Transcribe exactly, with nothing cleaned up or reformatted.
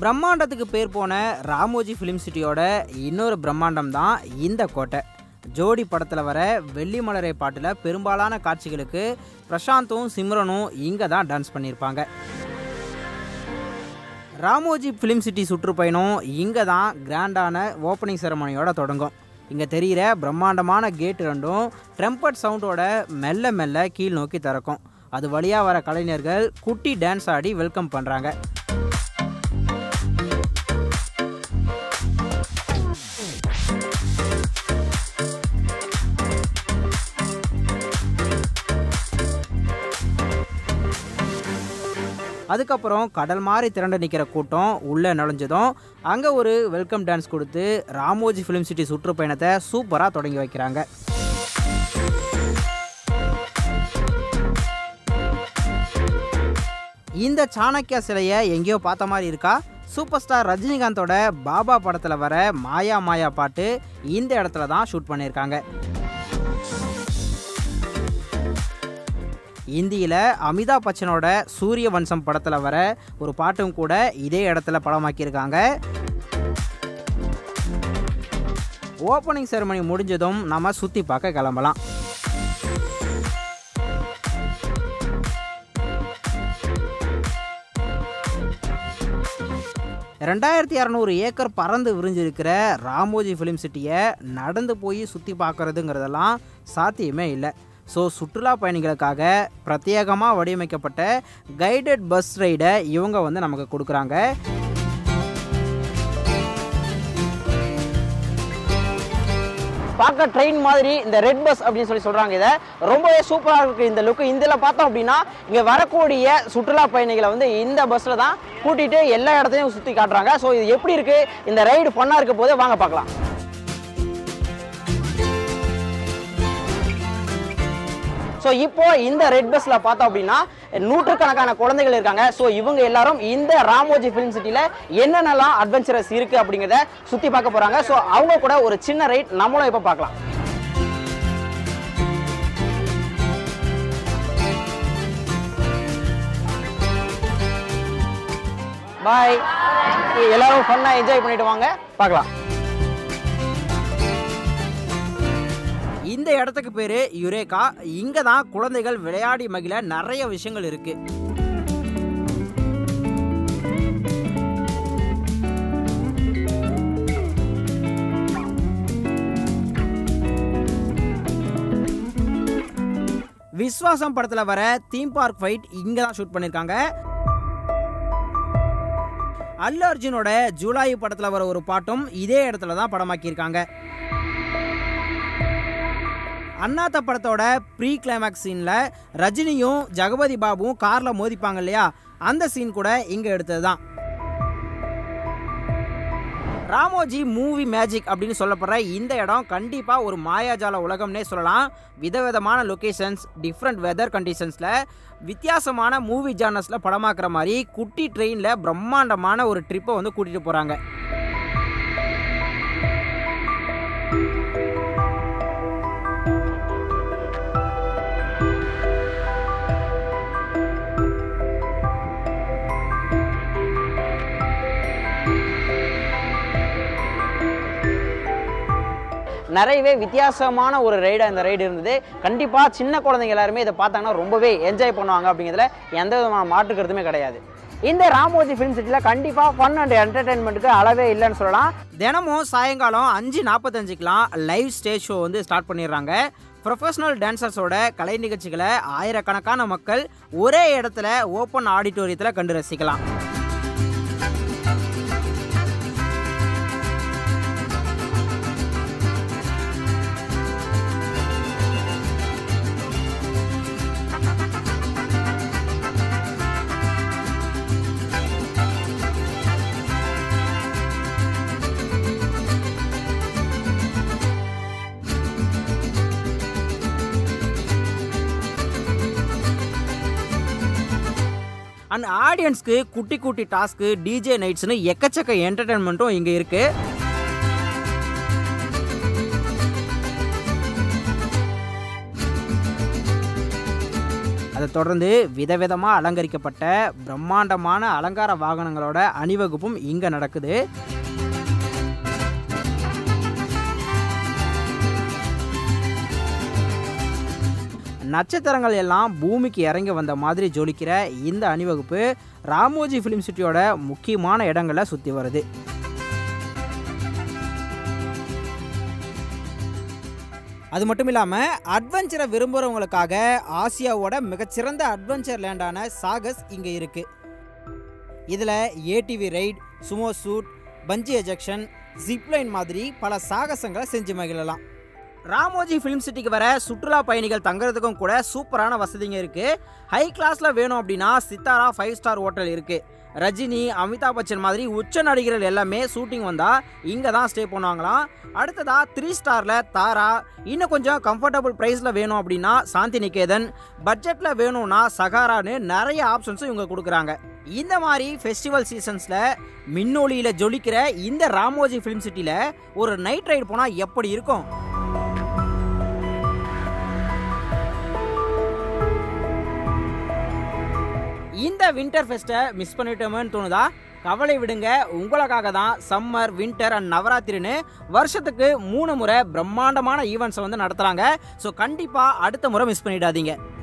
பிரம்மாண்டத்துக்கு பேர் போன ராமோஜி ஃபிலிம் சிட்டியோட இன்னொரு பிரம்மாண்டம் தான் இந்த கோட்டை. ஜோடி படத்தில் வர வெள்ளி மலரை பாட்டில் பெரும்பாலான காட்சிகளுக்கு பிரசாந்தும் சிம்ரனும் இங்கே தான் டான்ஸ் பண்ணியிருப்பாங்க. ராமோஜி ஃபிலிம் சிட்டி சுற்றுப்பயணம் இங்கே தான் கிராண்டான ஓப்பனிங் செரமனியோட தொடங்கும். இங்கே தெரிகிற பிரம்மாண்டமான கேட் ரெண்டும் ட்ரம்பட் சவுண்டோட மெல்ல மெல்ல கீழ் நோக்கி திறக்கும். அது வழியாக வர கலைஞர்கள் குட்டி டான்ஸ் ஆடி வெல்கம் பண்ணுறாங்க. அதுக்கப்புறம் கடல் மாதிரி திரண்டு நிற்கிற கூட்டம் உள்ளே நுழைஞ்சதும் அங்கே ஒரு வெல்கம் டான்ஸ் கொடுத்து ராமோஜி ஃபிலிம் சிட்டி சுற்றுப்பயணத்தை சூப்பராக தொடங்கி வைக்கிறாங்க. இந்த சாணக்கியா சிலையை எங்கேயோ பார்த்த மாதிரி இருக்கா? சூப்பர் ஸ்டார் ரஜினிகாந்தோட பாபா படத்தில் வர மாயா மாயா பாட்டு இந்த இடத்துல தான் ஷூட் பண்ணியிருக்காங்க. இந்தியில் அமிதாப் பச்சனோட சூரிய வம்சம் படத்தில் வர ஒரு பாட்டும் கூட இதே இடத்துல படமாக்கியிருக்காங்க. ஓப்பனிங் செரமனி முடிஞ்சதும் நம்ம சுற்றி பார்க்க கிளம்பலாம். ரெண்டாயிரத்தி இரநூறு ஏக்கர் பறந்து விரிஞ்சிருக்கிற ராமோஜி ஃபிலிம் சிட்டியை நடந்து போய் சுற்றி பார்க்குறதுங்கிறதெல்லாம் சாத்தியமே இல்லை. ஸோ சுற்றுலா பயணிகளுக்காக பிரத்யேகமாக வடிவமைக்கப்பட்ட கைடட் பஸ் ரைடை இவங்க வந்து நமக்கு கொடுக்குறாங்க. பார்க்க ட்ரெயின் மாதிரி இந்த ரெட் பஸ் அப்படின்னு சொல்லி சொல்கிறாங்க. இதை ரொம்பவே சூப்பராக இருக்குது இந்த லுக்கு. இதில் பார்த்தோம் அப்படின்னா இங்கே வரக்கூடிய சுற்றுலா பயணிகளை வந்து இந்த பஸ்ஸில் தான் கூட்டிகிட்டு எல்லா இடத்தையும் சுற்றி காட்டுறாங்க. ஸோ இது எப்படி இருக்குது, இந்த ரைடு ஃபன்னாக இருக்க போது வாங்க பார்க்கலாம். ஸோ இப்போ இந்த ரெட் பஸ்ல பார்த்தோம் அப்படின்னா நூற்றுக்கணக்கான குழந்தைகள் இருக்காங்க. ஸோ இவங்க எல்லாரும் இந்த ராமோஜி ஃபிலிம் சிட்டியில் என்னென்னலாம் அட்வென்ச்சரஸ் இருக்கு அப்படிங்கிறத சுற்றி பார்க்க போறாங்க. ஸோ அவங்க கூட ஒரு சின்ன ரைட் நம்மளும் இப்போ பார்க்கலாம். பாய். எல்லாரும் ஃபன்னா என்ஜாய் பண்ணிட்டு வாங்க, பார்க்கலாம். இந்த இடத்துக்கு பேரு யுரேகா. இங்க தான் குழந்தைகள் விளையாடி மகிழ நிறைய விஷயங்கள் இருக்கு. விஸ்வாசம் படத்துல வர தீம் பார்க் ஃபைட் இங்க தான் ஷூட் பண்ணிருக்காங்க. அல்லு அர்ஜுனோட ஜூலாயி படத்துல வர ஒரு பாட்டும் இதே இடத்துல தான் படமாக்கியிருக்காங்க. அண்ணாத்த படத்தோட ப்ரீ கிளைமேக்ஸ் சீனில் ரஜினியும் ஜெகபதி பாபுவும் காரில் மோதிப்பாங்க இல்லையா, அந்த சீன் கூட இங்கே எடுத்தது தான். ராமோஜி மூவி மேஜிக் அப்படின்னு சொல்லப்படுற இந்த இடம் கண்டிப்பாக ஒரு மாயாஜால உலகம்னே சொல்லலாம். விதவிதமான லொக்கேஷன்ஸ், டிஃப்ரெண்ட் வெதர் கண்டிஷன்ஸில் வித்தியாசமான மூவி ஜானர்ஸில் படமாக்குற மாதிரி குட்டி ட்ரெயினில் பிரம்மாண்டமான ஒரு ட்ரிப்பை வந்து கூட்டிகிட்டு போகிறாங்க. நிறையவே வித்தியாசமான ஒரு ரைடாக இந்த ரைடு இருந்தது. கண்டிப்பாக சின்ன குழந்தைங்க எல்லாருமே இதை பார்த்தாங்கன்னா ரொம்பவே என்ஜாய் பண்ணுவாங்க அப்படிங்கிறதுல எந்த விதமான மாற்று கருத்துமே கிடையாது. இந்த ராமோஜி ஃபிலிம் சிட்டியில் கண்டிப்பாக ஃபன் அண்ட் என்டர்டெயின்மெண்ட்டுக்கு அளவே இல்லைன்னு சொல்லலாம். தினமும் சாயங்காலம் அஞ்சு நாற்பத்தஞ்சுக்கெலாம் லைவ் ஸ்டேஜ் ஷோ வந்து ஸ்டார்ட் பண்ணிடுறாங்க. ப்ரொஃபஷனல் டான்சர்ஸோட கலை நிகழ்ச்சிகளை ஆயிரக்கணக்கான மக்கள் ஒரே இடத்துல ஓப்பன் ஆடிட்டோரியத்தில் கண்டு ரசிக்கலாம். அண்ட் ஆடியன்ஸ்க்கு குட்டி குட்டி டாஸ்க்கு, டிஜே நைட்ஸ்னு எக்கச்சக்க என்டர்டெயின்மெண்ட்டும் இங்கே இருக்குது. அதை தொடர்ந்து விதவிதமாக அலங்கரிக்கப்பட்ட பிரம்மாண்டமான அலங்கார வாகனங்களோட அணிவகுப்பும் இங்கே நடக்குது. நட்சத்திரங்கள் எல்லாம் பூமிக்கு இறங்கி வந்த மாதிரி ஜொலிக்கிற இந்த அணிவகுப்பு ராமோஜி ஃபிலிம் சிட்டியோட முக்கியமான இடங்களை சுற்றி வருது. அது மட்டும் இல்லாமல் அட்வென்ச்சரை விரும்புகிறவங்களுக்காக ஆசியாவோட மிகச்சிறந்த அட்வென்ச்சர் லேண்டான சாகஸ் இங்கே இருக்குது. இதில் ATV ride, sumo suit, bungee ejection, zipline மாதிரி பல சாகசங்களை செஞ்சு மகிழலாம். ராமோஜி ஃபிலிம் சிட்டிக்கு வர சுற்றுலா பயணிகள் தங்குறதுக்கும் கூட சூப்பரான வசதிங்க இருக்குது. ஹை கிளாஸில் வேணும் அப்படின்னா சித்தாரா ஃபைவ் ஸ்டார் ஹோட்டல் இருக்குது. ரஜினி, அமிதாப் பச்சன் மாதிரி உச்ச நடிகர்கள் எல்லாமே ஷூட்டிங் வந்தால் இங்கே தான் ஸ்டே பண்ணுவாங்களாம். அடுத்ததாக த்ரீ ஸ்டாரில் தாரா, இன்னும் கொஞ்சம் கம்ஃபர்டபுள் ப்ரைஸில் வேணும் அப்படின்னா சாந்தி நிகேதன், பட்ஜெட்டில் வேணும்னா சகாரான்னு நிறைய ஆப்ஷன்ஸும் இவங்க கொடுக்குறாங்க. இந்த மாதிரி ஃபெஸ்டிவல் சீசன்ஸில் மின்னொலியில் ஜொலிக்கிற இந்த ராமோஜி ஃபிலிம் சிட்டியில் ஒரு நைட் ரைடு போனால் எப்படி இருக்கும்? இந்த வின்டர் ஃபெஸ்ட்டை மிஸ் பண்ணிட்டோமேன்னு தோணுதா? கவலை விடுங்க, உங்களுக்காக தான் சம்மர், வின்டர் அண்ட் நவராத்திரின்னு வருஷத்துக்கு மூணு முறை பிரம்மாண்டமான ஈவெண்ட்ஸை வந்து நடத்துகிறாங்க. ஸோ கண்டிப்பாக அடுத்த முறை மிஸ் பண்ணிடாதீங்க.